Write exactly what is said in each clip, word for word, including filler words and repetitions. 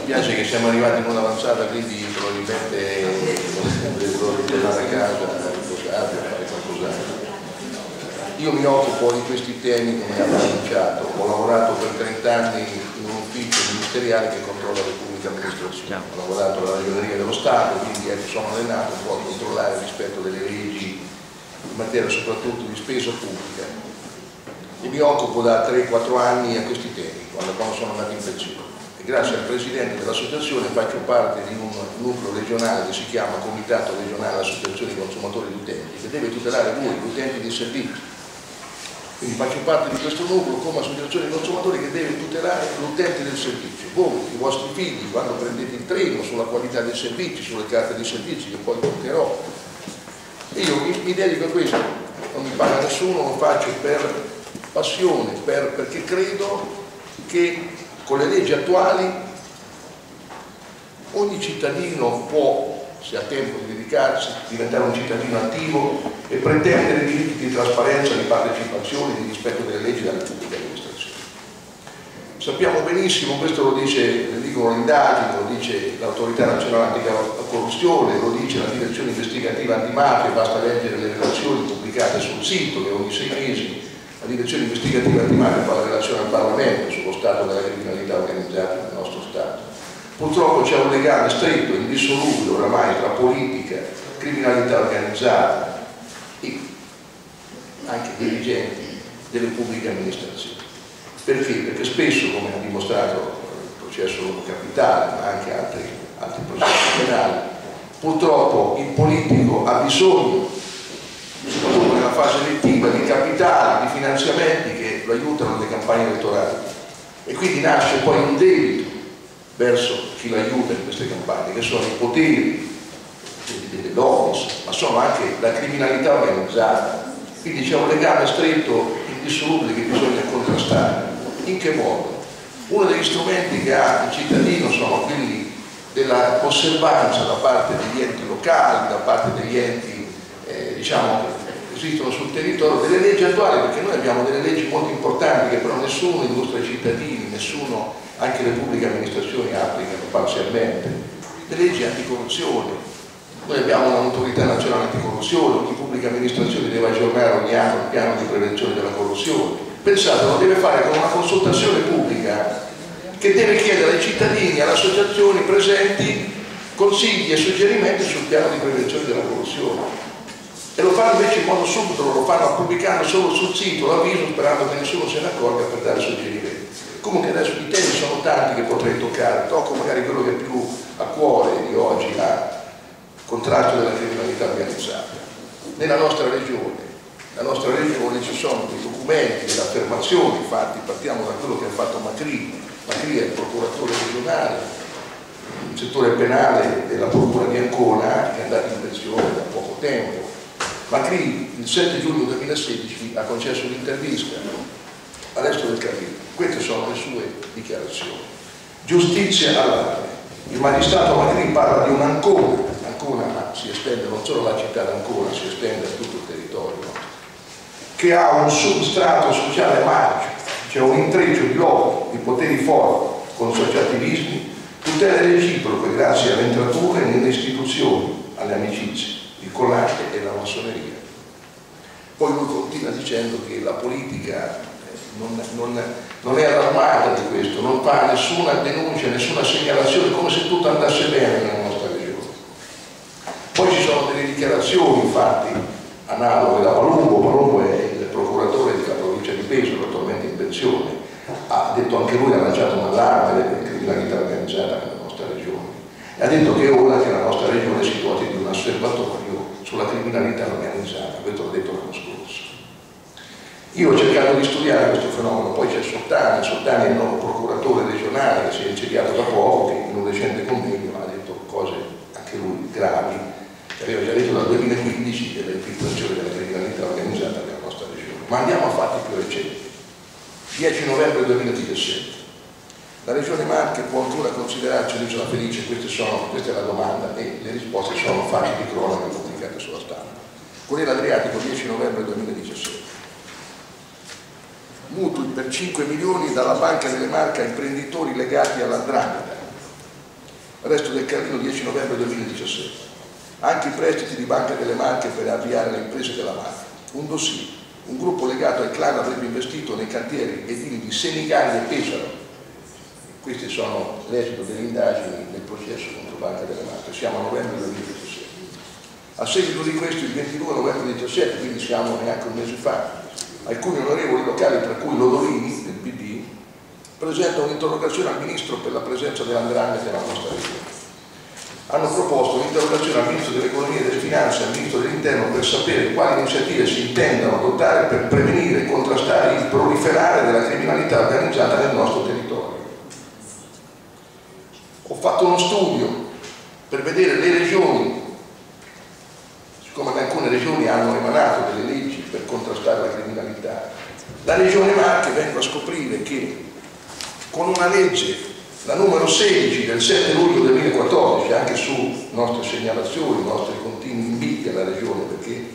spiace che siamo arrivati in un'avanzata, quindi probabilmente dovrò ritornare a casa, a riposare, a fare qualcos'altro. Io mi occupo di questi temi, come abbiamo annunciato, ho lavorato per trent'anni in un ufficio ministeriale che controlla le pubbliche amministrazioni, ho lavorato alla Ragioneria dello Stato, quindi ecco, sono allenato un po' a controllare il rispetto delle leggi in materia soprattutto di spesa pubblica e mi occupo da tre quattro anni a questi temi, quando, quando sono andato in pensione. E grazie al Presidente dell'associazione faccio parte di un nucleo regionale che si chiama Comitato Regionale Associazioni Consumatori ed Utenti, che deve tutelare voi, gli utenti dei servizi. Quindi faccio parte di questo nucleo come associazione dei consumatori che deve tutelare l'utente del servizio. Voi, i vostri figli, quando prendete il treno, sulla qualità dei servizi, sulle carte dei servizi che poi toccherò. E io mi, mi dedico a questo, non mi paga nessuno, lo faccio per passione, per, perché credo che con le leggi attuali ogni cittadino può, se ha tempo di dedicarsi, diventare un cittadino attivo e pretendere diritti di trasparenza, di partecipazione, di rispetto delle leggi della pubblica amministrazione. Sappiamo benissimo, questo lo dice, lo dicono le indagini, lo dice l'autorità nazionale anticorruzione, lo dice la direzione investigativa antimafia, basta leggere le relazioni pubblicate sul sito che ogni sei mesi la direzione investigativa antimafia fa la relazione al Parlamento sullo stato della criminalità organizzata nel nostro Stato. Purtroppo c'è un legame stretto, indissolubile oramai tra politica, criminalità organizzata e anche dirigenti delle pubbliche amministrazioni. Perché? Perché spesso, come ha dimostrato il processo Lobo Capitale, ma anche altri, altri processi penali, purtroppo il politico ha bisogno, soprattutto nella fase elettiva, di capitali, di finanziamenti che lo aiutano nelle campagne elettorali. E quindi nasce poi un debito verso chi l'aiuta in queste campagne, che sono i poteri delle lobbies, ma sono anche la criminalità organizzata. Quindi c'è un legame stretto, indissolubile, che bisogna contrastare. In che modo? Uno degli strumenti che ha il cittadino sono quelli della osservanza da parte degli enti locali, da parte degli enti eh, diciamo, che esistono sul territorio, delle leggi attuali, perché noi abbiamo delle leggi molto importanti che però nessuno illustra ai cittadini, nessuno, anche le pubbliche amministrazioni applicano parzialmente. Le leggi anticorruzione, noi abbiamo un'autorità nazionale anticorruzione, ogni pubblica amministrazione deve aggiornare ogni anno il piano di prevenzione della corruzione. Pensate, lo deve fare con una consultazione pubblica che deve chiedere ai cittadini e alle associazioni presenti consigli e suggerimenti sul piano di prevenzione della corruzione. E lo fanno invece in modo subdolo, lo fanno pubblicando solo sul sito l'avviso, sperando che nessuno se ne accorga per dare suggerimenti. Comunque adesso i temi sono tanti che potrei toccare, tocco magari quello che è più a cuore di oggi, il contrasto della criminalità organizzata. Nella nostra regione, nella nostra regione ci sono dei documenti, delle affermazioni, infatti partiamo da quello che ha fatto Macri. Macri è il procuratore regionale, il settore penale della procura di Ancona, che è andato in pensione da poco tempo. Macri il sette giugno duemilasedici ha concesso un'intervista all'Esto del Carrino. Queste sono le sue dichiarazioni. Giustizia allarme. Il magistrato Macri parla di un'Ancona, Ancona si estende non solo alla città d'Ancona, si estende a tutto il territorio, che ha un substrato sociale marcio, c'è un intreccio di lobby, di poteri forti, con associativismi, tutele reciproche grazie alle entrature nelle istituzioni, alle amicizie, il collante e la massoneria. Poi lui continua dicendo che la politica Non, non, non è allarmata di questo, non fa nessuna denuncia, nessuna segnalazione, come se tutto andasse bene nella nostra regione. Poi ci sono delle dichiarazioni, infatti, analoghe da Palumbo. Palumbo è il procuratore della provincia di Pesaro, attualmente in pensione, ha detto anche lui, ha lanciato un allarme della criminalità organizzata nella nostra regione e ha detto che è ora che la nostra regione si doti di un osservatorio sulla criminalità organizzata. Questo l'ho detto l'anno scorso. Io ho cercato di studiare questo fenomeno, poi c'è Sottani, Sottani è il nuovo procuratore regionale che si è insediato da poco, che in un recente convegno ha detto cose anche lui gravi, che aveva già detto dal duemilaquindici dell'infiltrazione della criminalità organizzata nella nostra regione. Ma andiamo a fatti più recenti. dieci novembre duemiladiciassette. La regione Marche può ancora considerarci un'isola felice? Queste sono, questa è la domanda e le risposte sono fatti di cronaca pubblicate sulla stampa. Corriere Adriatico, dieci novembre duemiladiciassette. Mutui per cinque milioni dalla Banca delle Marche a imprenditori legati all'andrangheta. Resto del Carlino, dieci novembre duemiladiciassette. Anche i prestiti di Banca delle Marche per avviare le imprese della Marca. Un dossier. Un gruppo legato al clan avrebbe investito nei cantieri edili di Senigallia e Pesaro. Questi sono l'esito delle indagini del processo contro Banca delle Marche. Siamo a novembre duemiladiciassette. A seguito di questo, il ventidue novembre duemiladiciassette, quindi siamo neanche un mese fa, alcuni onorevoli locali, tra cui Lodolini del P D, presentano un'interrogazione al Ministro per la presenza dell'andrangheta nella nostra regione. Hanno proposto un'interrogazione al Ministro dell'Economia e delle Finanze e al Ministro dell'Interno per sapere quali iniziative si intendano adottare per prevenire e contrastare il proliferare della criminalità organizzata nel nostro territorio. Ho fatto uno studio per vedere le regioni, siccome alcune regioni hanno emanato delle leggi per contrastare la criminalità. La regione Marche, vengo a scoprire che con una legge, la numero sedici del sette luglio duemilaquattordici, anche su nostre segnalazioni, nostri continui inviti alla regione, perché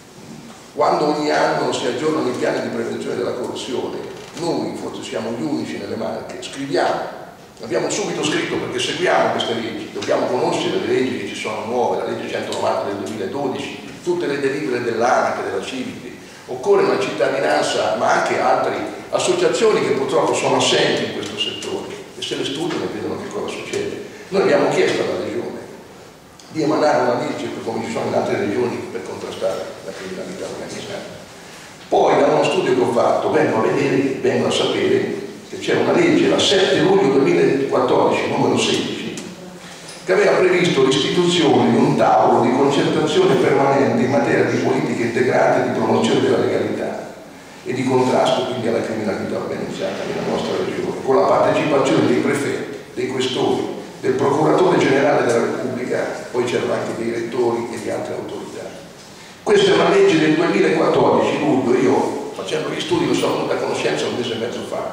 quando ogni anno si aggiornano i piani di prevenzione della corruzione, noi forse siamo gli unici nelle Marche, scriviamo, abbiamo subito scritto perché seguiamo queste leggi, dobbiamo conoscere le leggi che ci sono nuove, la legge centonovanta del duemiladodici, tutte le delibere dell'ANAC e della Civic, occorre una cittadinanza, ma anche altre associazioni che purtroppo sono assenti in questo settore e se le studiano e vedono che cosa succede. Noi abbiamo chiesto alla Regione di emanare una legge, come ci sono in altre regioni, per contrastare la criminalità organizzata. Poi da uno studio che ho fatto vengo a vedere, vengo a sapere che c'è una legge, la sette luglio duemilaquattordici, numero sedici, che aveva previsto l'istituzione di un tavolo di concertazione permanente in materia di politiche integrate di promozione della legalità e di contrasto quindi alla criminalità organizzata nella nostra regione, con la partecipazione dei prefetti, dei questori, del procuratore generale della Repubblica, poi c'erano anche dei rettori e di altre autorità. Questa è una legge del duemilaquattordici, luglio, io facendo gli studi lo sono venuto a conoscenza un mese e mezzo fa.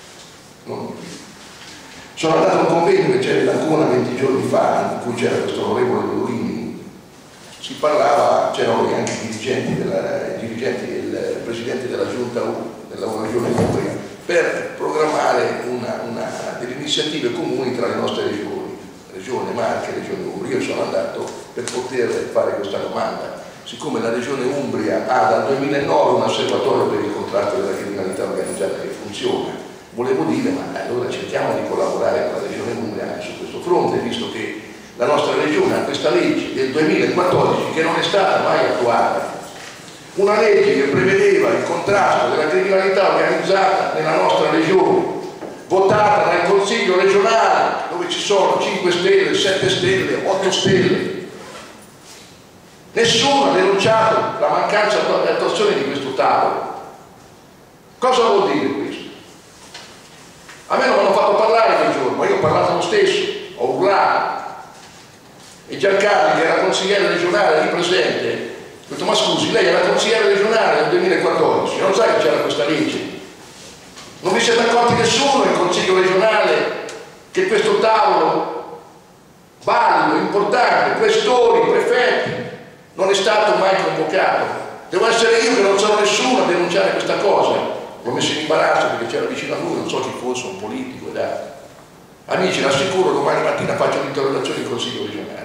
Non di più. Sono andato a un convegno che c'era ad Ancona venti giorni fa, in cui c'era questo onorevole Lodolini, si parlava, c'erano anche i dirigenti, della, i dirigenti del presidente della giunta della regione Umbria, per programmare una, una, delle iniziative comuni tra le nostre regioni, regione Marche e regione Umbria. Io sono andato per poter fare questa domanda, siccome la regione Umbria ha dal duemilanove un osservatorio per il contrasto della criminalità organizzata che funziona. Volevo dire, ma allora cerchiamo di collaborare con la regione Umbria anche su questo fronte, visto che la nostra regione ha questa legge del duemilaquattordici che non è stata mai attuata, una legge che prevedeva il contrasto della criminalità organizzata nella nostra regione, votata dal Consiglio regionale, dove ci sono cinque stelle, sette stelle, otto stelle. Nessuno ha denunciato la mancanza di attuazione di questo tavolo. Cosa vuol dire questo? A me non mi hanno fatto parlare quel giorno, ma io ho parlato lo stesso, ho urlato. E Giancarli, che era consigliere regionale lì presente, ho detto: ma scusi, lei era consigliere regionale nel duemilaquattordici, non sa che c'era questa legge? Non vi siete accorti nessuno in Consiglio regionale che questo tavolo valido, importante, questori, prefetti, non è stato mai convocato? Devo essere io che non sono nessuno a denunciare questa cosa? L'ho messo in imbarazzo perché c'era vicino a lui, non so chi fosse, un politico ed altro. Amici, l'assicuro, domani mattina faccio un'interrogazione in Consiglio regionale.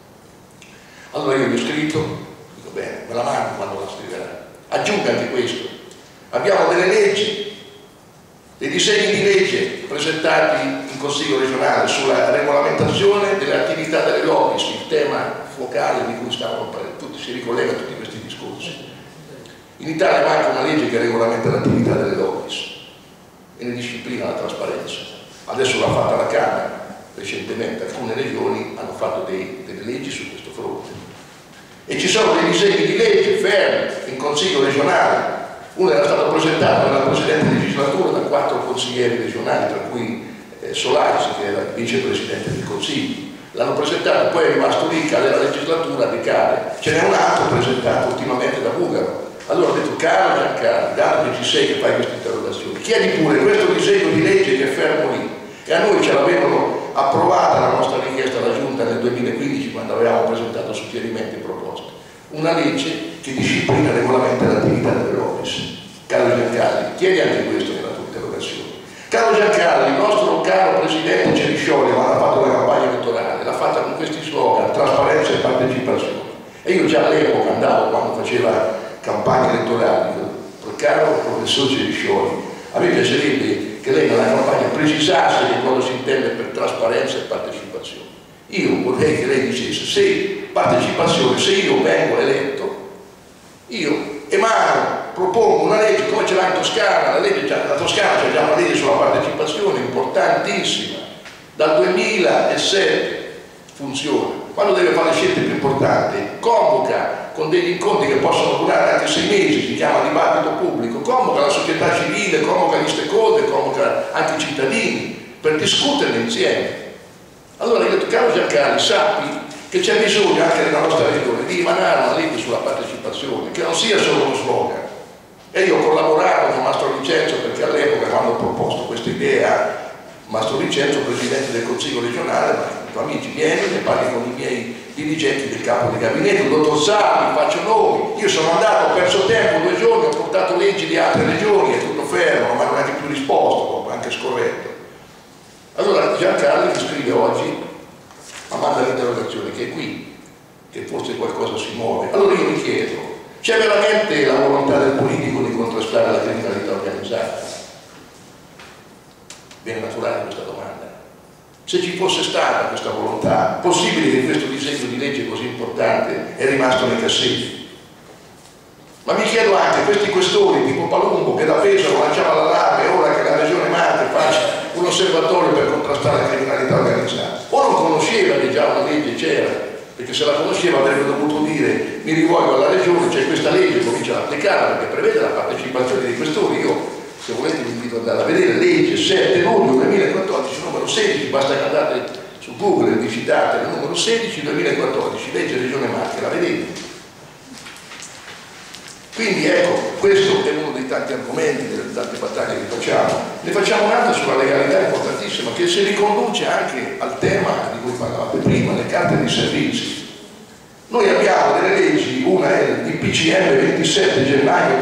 Allora io gli ho scritto, dico bene, me la mando quando la scriverà. Aggiunga anche questo: abbiamo delle leggi, dei disegni di legge presentati in Consiglio regionale sulla regolamentazione delle attività delle lobby, il tema focale di cui stavano parlando, tutti si ricollega a tutti questi discorsi. In Italia manca una legge che regolamenta l'attività delle lobby e ne disciplina la trasparenza. Adesso l'ha fatta la Camera, recentemente alcune regioni hanno fatto dei, delle leggi su questo fronte. E ci sono dei disegni di legge fermi in Consiglio regionale. Uno era stato presentato nella precedente legislatura da quattro consiglieri regionali, tra cui eh, Solaris, che era il vicepresidente del Consiglio. L'hanno presentato, poi è rimasto lì, cade la legislatura, decade. Ce n'è un altro presentato ultimamente da Bugaro. Allora ho detto: caro Giancarlo, dato che ci sei che fai queste interrogazioni, chiedi pure questo disegno di legge che è fermo lì. E a noi ce l'avevano approvata la nostra richiesta alla Giunta nel duemilaquindici, quando avevamo presentato suggerimenti e proposte. Una legge che disciplina e regolamenta l'attività delle lobby. Caro Giancarlo, chiedi anche questo nella tua interrogazione. Caro Giancarlo, il nostro caro presidente Ceriscioli, quando ha fatto la campagna elettorale, E io già all'epoca andavo, quando faceva campagne elettorali, col caro professor Ceriscioli, a me piacerebbe che lei nella campagna precisasse che cosa si intende per trasparenza e partecipazione. Io vorrei che lei dicesse: se partecipazione, se io vengo eletto, io emano, propongo una legge come ce l'ha in Toscana, la, legge, la Toscana c'è già una legge sulla partecipazione importantissima, dal duemilasette funziona. Quando deve fare le scelte più importanti, convoca con degli incontri che possono durare anche sei mesi, si chiama dibattito pubblico, convoca la società civile, convoca gli stakeholder, convoca anche i cittadini per discuterne insieme. Allora io, caro Giancarli, sappi che c'è bisogno anche nella nostra regione di emanare una legge sulla partecipazione, che non sia solo uno slogan. E io ho collaborato con Mastro Vincenzo, perché all'epoca, quando ho proposto questa idea, Mastro Vincenzo, presidente del Consiglio regionale, ma i tuoi amici, vieni, ne parli con i miei dirigenti del capo di gabinetto, il dottor Salvi, faccio nomi. Io sono andato, ho perso tempo, due giorni, ho portato leggi di altre regioni, è tutto fermo, non mi hanno neanche più risposto, anche scorretto. Allora Giancarlo mi scrive oggi, ma manda l'interrogazione che è qui, che forse qualcosa si muove. Allora io mi chiedo, c'è veramente la volontà del politico di contrastare la criminalità organizzata? Viene naturale questa domanda. Se ci fosse stata questa volontà, possibile che questo disegno di legge così importante è rimasto nei cassetti? Ma mi chiedo anche, questi questori tipo Palumbo, che da Pesaro lanciava l'allarme, ora che la regione Marche faccia un osservatorio per contrastare la criminalità organizzata, o non conosceva che già una legge c'era, perché se la conosceva avrebbe dovuto dire: mi rivolgo alla regione, c'è questa legge, comincia ad applicarla, perché prevede la partecipazione dei questori. Io, se volete, vi invito ad andare a vedere legge sette luglio duemilaquattordici, numero sedici, basta che andate su Google e visitate il numero sedici duemilaquattordici, legge Regione Marche, la vedete. Quindi ecco, questo è uno dei tanti argomenti, delle tante battaglie che facciamo. Ne facciamo un'altra sulla legalità importantissima, che si riconduce anche al tema di cui parlavate prima, le carte di servizi. Noi abbiamo delle leggi, una è il D P C M ventisette gennaio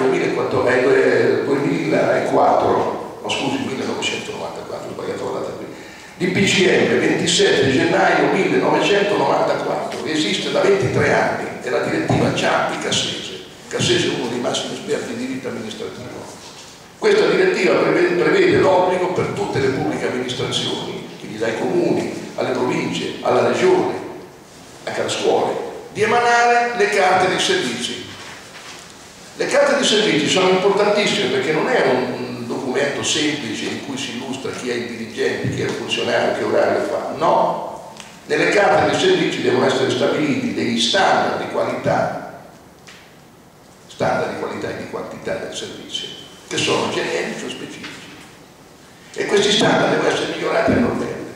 duemilaquattro, no scusi, millenovecentonovantaquattro, ho sbagliato la data qui. D P C M ventisette gennaio millenovecentonovantaquattro, che esiste da ventitré anni, è la direttiva Ciampi-Cassese. Cassese è uno dei massimi esperti di diritto amministrativo. Questa direttiva prevede, prevede l'obbligo per tutte le pubbliche amministrazioni, quindi dai comuni, alle province, alla regione, anche alle scuole, di emanare le carte dei servizi. Le carte dei servizi sono importantissime perché non è un documento semplice in cui si illustra chi è il dirigente, chi è il funzionario, che orario fa. No, nelle carte dei servizi devono essere stabiliti degli standard di qualità standard di qualità e di quantità del servizio, che sono generici o specifici. E questi standard devono essere migliorati annualmente.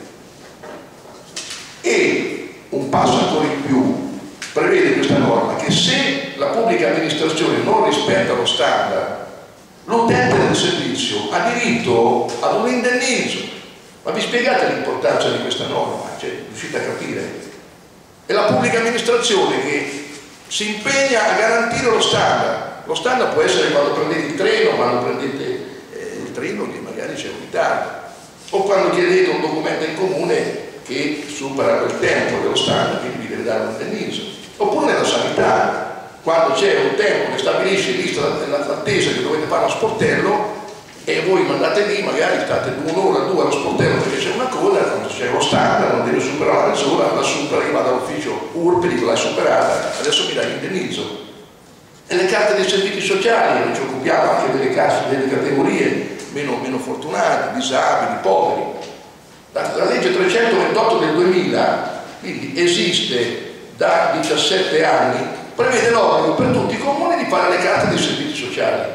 E un passo ancora in più prevede questa norma che se la pubblica amministrazione non rispetta lo standard, l'utente del servizio ha diritto ad un indennizzo. Ma vi spiegate l'importanza di questa norma? Cioè, riuscite a capire? È la pubblica amministrazione che si impegna a garantire lo standard. Lo standard può essere quando prendete il treno, quando prendete eh, il treno che magari c'è un ritardo, o quando chiedete un documento in comune che supera quel tempo dello standard, quindi vi deve dare un indennizzo. Oppure nella sanità, quando c'è un tempo che stabilisce in lista d'attesa che dovete fare uno sportello e voi mandate lì, magari state un'ora, due allo sportello perché c'è una coda, quando c'è lo standard non deve superare la mezz'ora, la supera, io vado all'ufficio U R P E, dico l'hai superata, adesso mi dai l'indennizzo. E le carte dei servizi sociali, noi ci occupiamo anche delle, casse, delle categorie meno, meno fortunate, disabili, poveri. La, la legge trecentoventotto del duemila, quindi esiste da diciassette anni, prevede l'obbligo per tutti i comuni di fare le carte dei servizi sociali.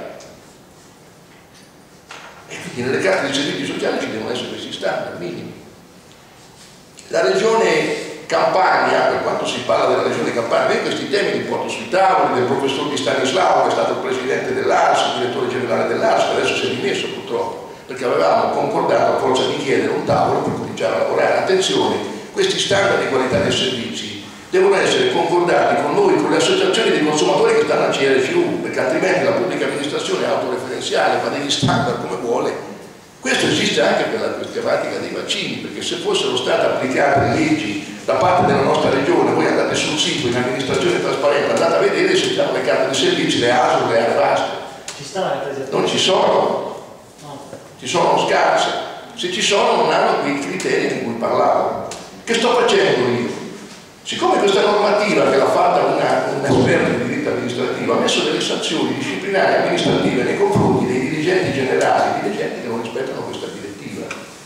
E quindi nelle carte dei servizi sociali ci devono essere questi standard minimi. La regione Campania, per quanto si parla della regione Campania, io questi temi li porto sui tavoli del professor Di Stanislao, che è stato il presidente dell'A R S, il direttore generale dell'A R S, che adesso si è dimesso purtroppo, perché avevamo concordato a forza di chiedere un tavolo per cominciare a lavorare. Attenzione, questi standard di qualità dei servizi devono essere concordati con noi, con le associazioni dei consumatori che stanno a C R C U, perché altrimenti la pubblica amministrazione è autoreferenziale, fa degli standard come vuole. Questo esiste anche per la tematica dei vaccini, perché se fossero state applicate le leggi da parte della nostra regione. Voi andate sul sito in amministrazione trasparente, andate a vedere se c'hanno le carte di servizi, le A S O, le aree vaste. Ci sta, non ci sono, no. Ci sono scarse. Se ci sono non hanno quei criteri di cui parlavo. Che sto facendo io? Siccome questa normativa che l'ha fatta una, un esperto di diritto amministrativo ha messo delle sanzioni disciplinari amministrative nei confronti dei dirigenti generali, dirigenti che non rispettano questa direttiva,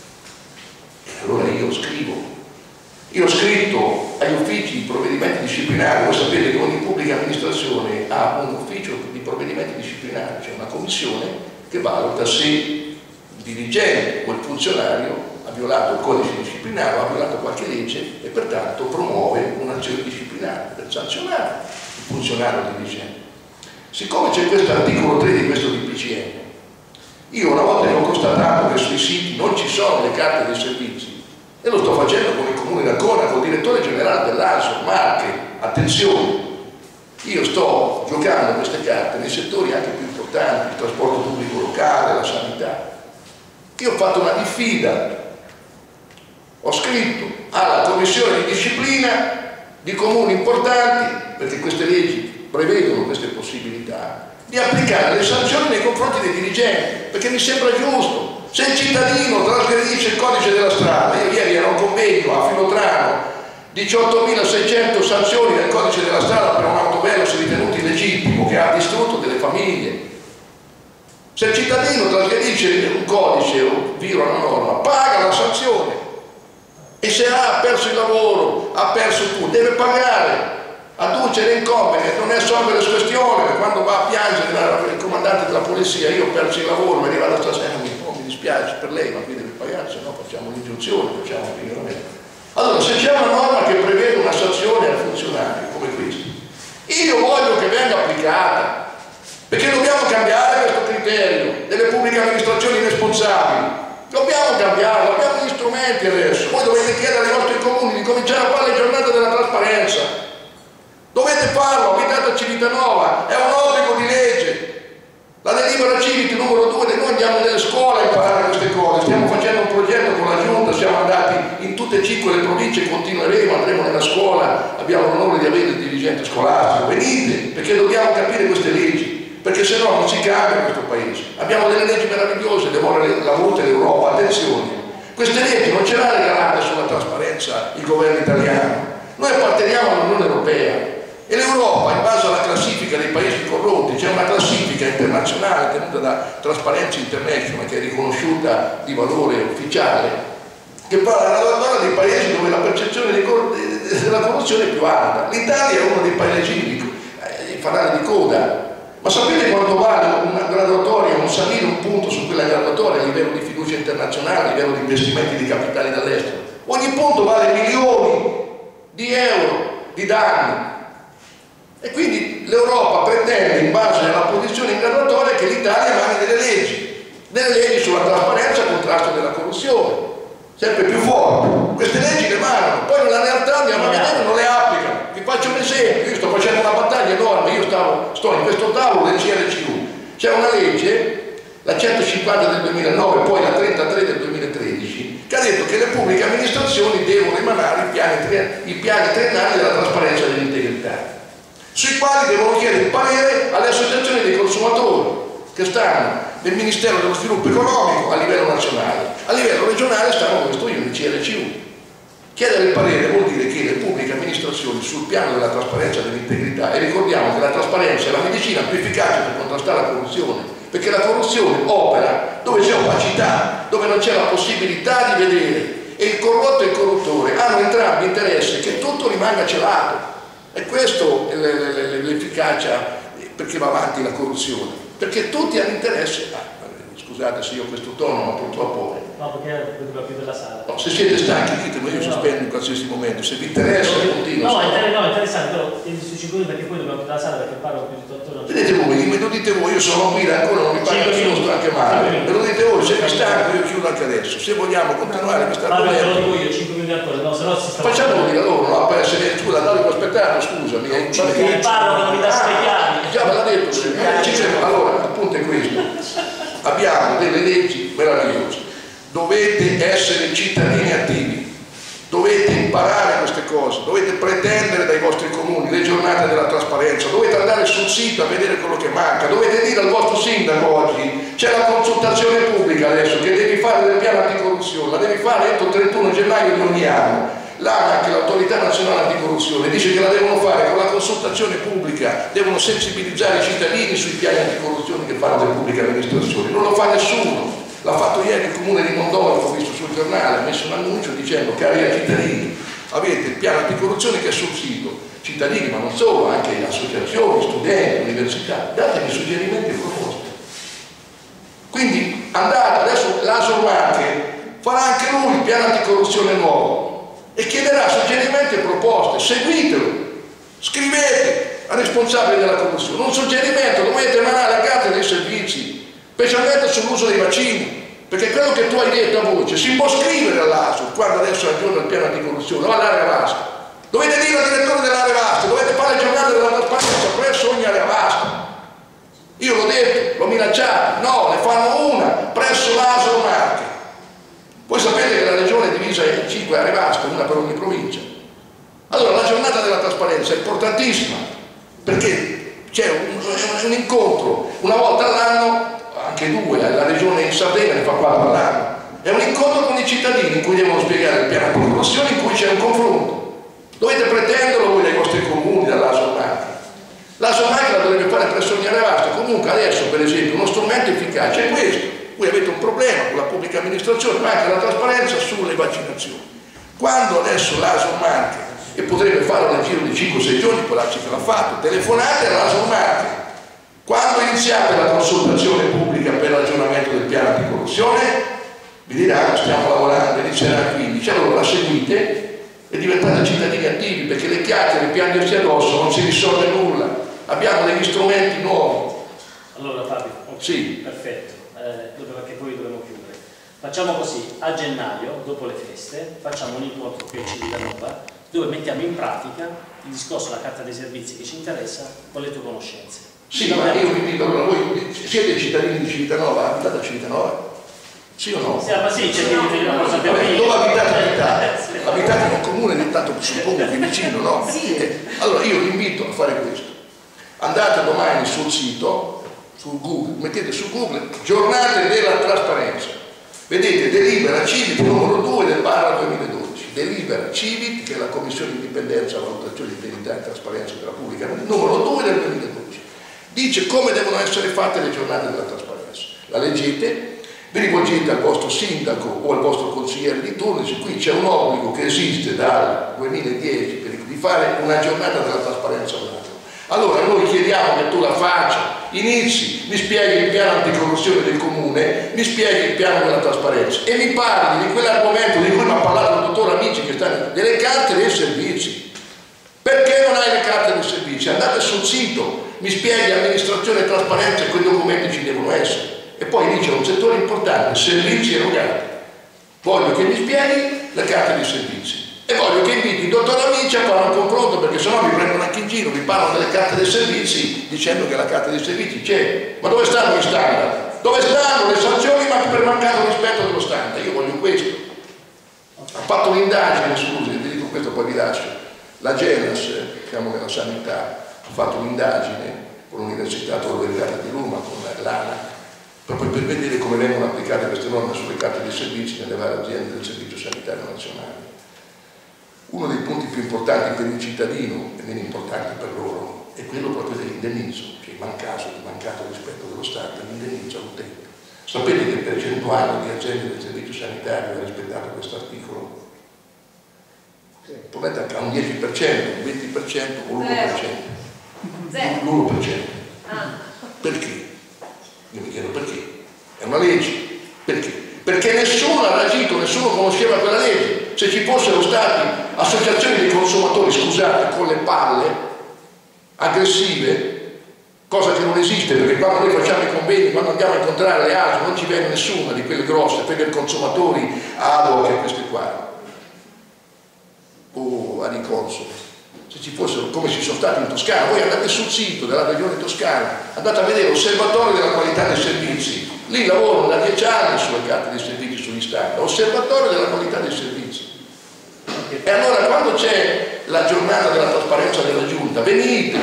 e allora io scrivo. Io ho scritto agli uffici di provvedimenti disciplinari. Voi sapete che ogni pubblica amministrazione ha un ufficio di provvedimenti disciplinari, c'è una commissione che valuta se il dirigente o il funzionario ha violato il codice disciplinare o ha violato qualche legge e pertanto promuove un'azione disciplinare per sanzionare il funzionario o il dirigente. Siccome c'è questo articolo tre di questo D P C M, io una volta che ho constatato che sui siti non ci sono le carte dei servizi, e lo sto facendo con il comune d'Ancona, con il direttore generale dell'A S O, Marche, attenzione, io sto giocando queste carte nei settori anche più importanti, il trasporto pubblico locale, la sanità. Io ho fatto una diffida, ho scritto alla commissione di disciplina di comuni importanti, perché queste leggi prevedono queste possibilità, di applicare le sanzioni nei confronti dei dirigenti, perché mi sembra giusto. Se il cittadino trasgredisce il codice della strada, io ieri ero a un convegno a Filotrano, diciottomilaseicento sanzioni nel codice della strada per un autovelox ritenuto illegittimo che ha distrutto delle famiglie. Se il cittadino trasgredisce un codice o viola una norma, paga la sanzione, e se ha perso il lavoro, ha perso tutto, deve pagare, adducere incompetente, non è solvere la questione. Quando va a piangere il comandante della polizia, io ho perso il lavoro, mi arriva stasera, mi, oh, mi dispiace per lei, ma qui deve pagare, se no facciamo l'ingiunzione, facciamo il miglioramento. Allora, se c'è una norma che prevede una sanzione al funzionario come questa, io voglio che venga applicata, perché dobbiamo cambiare questo criterio delle pubbliche amministrazioni responsabili. Dobbiamo cambiarlo, abbiamo gli strumenti adesso. Voi dovete chiedere ai vostri comuni di cominciare a fare le giornate della trasparenza. Dovete farlo, abitate a Civitanova, è un obbligo di legge. La delibera Civiti numero due, noi andiamo nelle scuole a imparare queste cose, stiamo facendo un progetto con la Giunta, siamo andati in tutte e cinque le province, continueremo, andremo nella scuola, abbiamo l'onore di avere il dirigente scolastico, venite, perché dobbiamo capire queste leggi, perché se no non si cambia questo paese. Abbiamo delle leggi meravigliose, le vuole la voluta dell'Europa, attenzione, queste leggi non ce l'ha regalate sulla trasparenza il governo italiano, noi apparteniamo all'Unione Europea. E l'Europa, in base alla classifica dei paesi corrotti, c'è una classifica internazionale tenuta da Transparency International, che è riconosciuta di valore ufficiale, che parla della dei paesi dove la percezione della corruzione è più alta. L'Italia è uno dei paesi eh, fanali di coda. Ma sapete quanto vale una graduatoria, un salire un punto su quella graduatoria a livello di fiducia internazionale, a livello di investimenti di capitali dall'estero? Ogni punto vale milioni di euro di danni. E quindi l'Europa pretende, in base alla posizione in graduatoria, che l'Italia emani delle leggi, delle leggi sulla trasparenza e il contrasto della corruzione, sempre più forti. Queste leggi le emanano, poi nella realtà andiamo a vedere non le applicano. Vi faccio un esempio, io sto facendo una battaglia enorme, io stavo, sto in questo tavolo del C R C U, c'è una legge, la centocinquanta del duemilanove, poi la trentatré del duemilatredici, che ha detto che le pubbliche amministrazioni devono emanare i piani, i piani triennali della trasparenza e dell'integrità, sui quali devono chiedere il parere alle associazioni dei consumatori che stanno nel Ministero dello Sviluppo Economico a livello nazionale, a livello regionale stanno dove sto io, nel C R C U. Chiedere il parere vuol dire che le pubbliche amministrazioni sul piano della trasparenza e dell'integrità, e ricordiamo che la trasparenza è la medicina più efficace per contrastare la corruzione, perché la corruzione opera dove c'è opacità, dove non c'è la possibilità di vedere, e il corrotto e il corruttore hanno entrambi interesse che tutto rimanga celato. E questo è l'efficacia perché va avanti la corruzione, perché tutti hanno interesse. Ah, scusate se io ho questo tono, ma purtroppo no, perché vedo più della sala. No, se siete stanchi ditemi, io no. sospendo in qualsiasi momento, se vi interessa continuo. No, inter no, interessante, però sui cinque minuti, perché poi dobbiamo più della sala, perché parlo più di tutto. Vedete voi, me lo dite voi, io sono qui da ancora, non mi pare nessuno, sto anche male. Me lo dite voi, se vi stanco io chiudo anche adesso. Se vogliamo continuare questa argomento. Ma lo dico io, cinque minuti ancora, no, se no si sta. Facciamolo dire loro, no? Per essere, scusa, no, devo aspettare, scusami. Perché parlo che non mi dà spiegare. Già ve l'ha detto, allora, appunto è questo. Abbiamo delle leggi meravigliose. Dovete essere cittadini attivi. Dovete imparare queste cose, dovete pretendere dai vostri comuni le giornate della trasparenza, dovete andare sul sito a vedere quello che manca, dovete dire al vostro sindaco oggi, c'è la consultazione pubblica adesso che devi fare del piano anticorruzione, la devi fare entro il trentuno gennaio di ogni anno. L'ANAC, l'autorità nazionale anticorruzione, dice che la devono fare con la consultazione pubblica, devono sensibilizzare i cittadini sui piani anticorruzione che fanno le pubbliche amministrazioni, non lo fa nessuno. L'ha fatto ieri il comune di Mondolfo, ho visto sul giornale, ha messo un annuncio dicendo: cari cittadini, avete il piano anticorruzione che è sul sito, cittadini ma non solo, anche associazioni, studenti, università, datemi suggerimenti e proposte. Quindi andate, adesso l'A S O Marche farà anche lui il piano anticorruzione nuovo e chiederà suggerimenti e proposte, seguitelo, scrivete al responsabile della corruzione un suggerimento, dovete emanare la carta dei servizi, specialmente sull'uso dei vaccini, perché quello che tu hai detto a voce si può scrivere all'A S O quando adesso aggiorna il piano anticorruzione, va all'area vasta. Dovete dire al direttore dell'area vasta, dovete fare le giornate della trasparenza presso ogni area vasta. Io l'ho detto, l'ho minacciato, no, ne fanno una presso l'A S O Marche. Voi sapete che la regione è divisa in cinque aree vaste, una per ogni provincia. Allora la giornata della trasparenza è importantissima, perché c'è un, un incontro una volta all'anno, anche due, la regione in Sardegna ne fa quattro all'anno, è un incontro con i cittadini in cui devono spiegare il piano di corruzione, in cui c'è un confronto. Dovete pretenderlo voi dai vostri comuni, dall'A S O Marche. L'A S O Marche la dovrebbe fare presso ogni area vasta. Comunque adesso, per esempio, uno strumento efficace è questo. Voi avete un problema con la pubblica amministrazione, ma anche la trasparenza sulle vaccinazioni. Quando adesso l'A S O Marche, e potrebbe farlo nel giro di cinque sei giorni, può darci che l'ha fatto, telefonate all'A S O Marche. Quando iniziate la consultazione pubblica per l'aggiornamento del piano anticorruzione, vi dirà: stiamo lavorando, inizierà il quindici, allora la seguite e diventate cittadini attivi, perché le chiacchiere, piangersi addosso, non si risolve nulla. Abbiamo degli strumenti nuovi. Allora Fabio, okay, sì, perfetto, eh, perché poi dobbiamo chiudere. Facciamo così: a gennaio, dopo le feste, facciamo un incontro qui a Civitanova, dove mettiamo in pratica il discorso della carta dei servizi che ci interessa con le tue conoscenze. Sì, ma io vi invito, allora, voi siete cittadini di Civitanova, abitate a Civitanova? Sì o no? Sì, ma sì, c'è di una cosa per dove abitate abitate? Abitate in un comune, intanto suppongo qui vicino, no? Sì. Eh, allora io vi invito a fare questo. Andate domani sul sito, su Google, mettete su Google giornate della trasparenza. Vedete delibera Civit numero due del barra duemiladodici. Delibera Civit, che è la Commissione di Indipendenza, Valutazione di Integrità e Trasparenza della Pubblica, numero due del duemiladodici. Dice come devono essere fatte le giornate della trasparenza. La leggete, vi rivolgete al vostro sindaco o al vostro consigliere di turno, dice: qui c'è un obbligo che esiste dal duemiladieci per, di fare una giornata della trasparenza all'anno. Allora noi chiediamo che tu la faccia, inizi, mi spieghi il piano anticorruzione del comune, mi spieghi il piano della trasparenza e mi parli di quell'argomento di cui mi ha parlato il dottor Amici, che sta delle carte dei servizi. Perché non hai le carte dei servizi? Andate sul sito, mi spieghi amministrazione e trasparenza e quei documenti ci devono essere. E poi dice un settore importante, servizi erogati. Voglio che mi spieghi le carte dei servizi e voglio che inviti il dottor Amici a fare un confronto, perché sennò mi prendono anche in giro, mi parlano delle carte dei servizi dicendo che la carta dei servizi c'è. Ma dove stanno gli standard? Dove stanno le sanzioni ma per mancato rispetto dello standard? Io voglio questo. Ha fatto un'indagine, scusi, vi dico questo poi vi lascio. La Genas, siamo nella sanità, ha fatto un'indagine con l'Università Tor Vergata di Roma, con l'ANAC, proprio per vedere come vengono applicate queste norme sulle carte dei servizi nelle varie aziende del Servizio Sanitario Nazionale. Uno dei punti più importanti per il cittadino e meno importanti per loro è quello proprio dell'indennizzo, cioè in caso di mancato rispetto dello Stato, l'indennizzo all'utente. Sapete che per cento anni di aziende del Servizio Sanitario ha rispettato questo articolo? Potete a un dieci per cento, un venti per cento o l'uno per cento. l'uno per cento. Perché? Io mi chiedo perché. È una legge. Perché? Perché nessuno ha agito, nessuno conosceva quella legge. Se ci fossero stati associazioni di consumatori, scusate, con le palle aggressive, cosa che non esiste, perché quando noi facciamo i convegni, quando andiamo a incontrare le A S O, non ci viene nessuna di quelle grosse, per i consumatori A D O che queste qua. O a Riconso, se ci fossero, come ci sono stati in Toscana, voi andate sul sito della regione Toscana, andate a vedere osservatorio della qualità dei servizi, lì lavorano da dieci anni sulle carte dei servizi, sugli standard, osservatorio della qualità dei servizi. E allora quando c'è la giornata della trasparenza della Giunta, venite,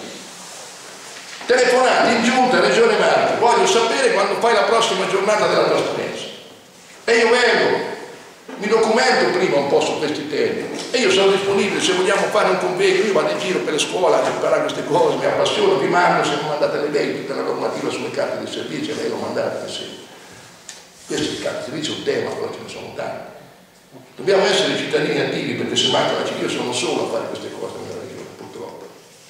telefonate in Giunta, Regione Marche, voglio sapere quando fai la prossima giornata della trasparenza. E io vengo, mi documento prima un po' su questi temi e io sono disponibile, se vogliamo fare un convegno, io vado in giro per le scuole a imparare queste cose, mi appassiono, vi mando, se mi mandate le lei, tutta la normativa sulle carte di servizio, lei lo mandate, sì. Questo è il carte di servizio, è un tema, però ce ne sono tanti. Dobbiamo essere cittadini attivi, perché se manca la città, io sono solo a fare queste cose nella regione, purtroppo.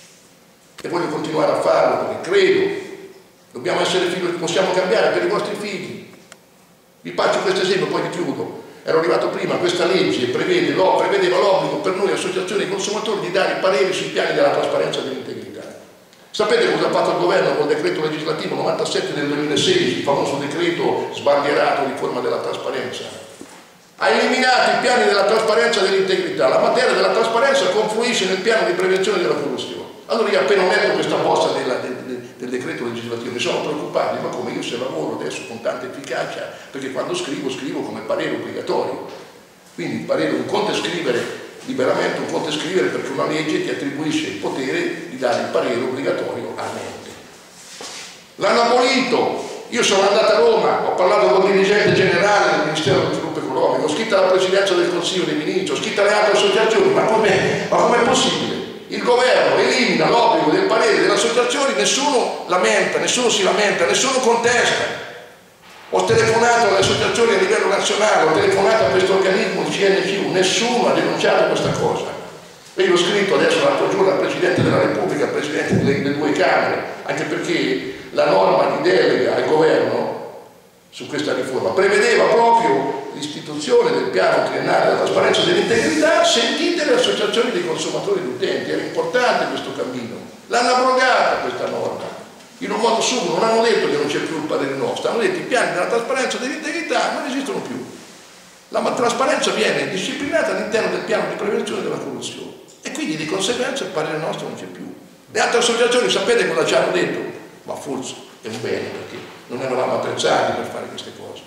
E voglio continuare a farlo, perché credo, dobbiamo essere figli, possiamo cambiare per i vostri figli. Vi faccio questo esempio, poi vi chiudo. Ero arrivato prima, questa legge prevede, lo, prevedeva l'obbligo per noi associazioni di consumatori di dare i pareri sui piani della trasparenza e dell'integrità. Sapete cosa ha fatto il governo col decreto legislativo novantasette del duemilasedici, il famoso decreto sbandierato di riforma della trasparenza? Ha eliminato i piani della trasparenza e dell'integrità. La materia della trasparenza confluisce nel piano di prevenzione della corruzione. Allora io appena ho letto questa bozza della, del, del, del decreto legislativo mi sono preoccupato, ma come io se lavoro adesso con tanta efficacia, perché quando scrivo scrivo come parere obbligatorio, quindi il parere, un conto è scrivere liberamente, un conto è scrivere perché una legge ti attribuisce il potere di dare il parere obbligatorio a mente. L'hanno abolito, io sono andato a Roma, ho parlato con il dirigente generale del Ministero dello Sviluppo Economico, ho scritto alla Presidenza del Consiglio dei Ministri, ho scritto alle altre associazioni, ma com'è com possibile? Il governo elimina l'obbligo del parere delle associazioni, nessuno lamenta, nessuno si lamenta, nessuno contesta. Ho telefonato alle associazioni a livello nazionale, ho telefonato a questo organismo, il C N C U, nessuno ha denunciato questa cosa. E io ho scritto adesso l'altro giorno al Presidente della Repubblica, al Presidente delle, delle due Camere, anche perché la norma di delega al governo su questa riforma prevedeva proprio l'istituzione del piano triennale della trasparenza e dell'integrità, sentite le associazioni dei consumatori e degli utenti, era importante questo cammino. L'hanno abrogata questa norma, in un modo subito, non hanno detto che non c'è più il parere nostro, hanno detto che i piani della trasparenza e dell'integrità non esistono più. La trasparenza viene disciplinata all'interno del piano di prevenzione della corruzione e quindi di conseguenza il parere nostro non c'è più. Le altre associazioni sapete cosa ci hanno detto? Ma forse è un bene perché non eravamo attrezzati per fare queste cose.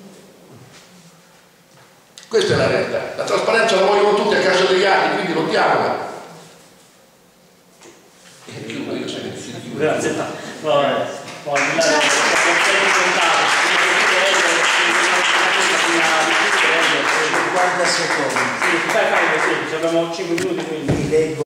Questa è la realtà. La trasparenza la vogliono tutti a casa degli altri, quindi lottiamola. E chiudo io se ne chiudo. Grazie. Vabbè. Poi mi dai cinquanta secondi. Sì, fai fare così, abbiamo cinque minuti quindi.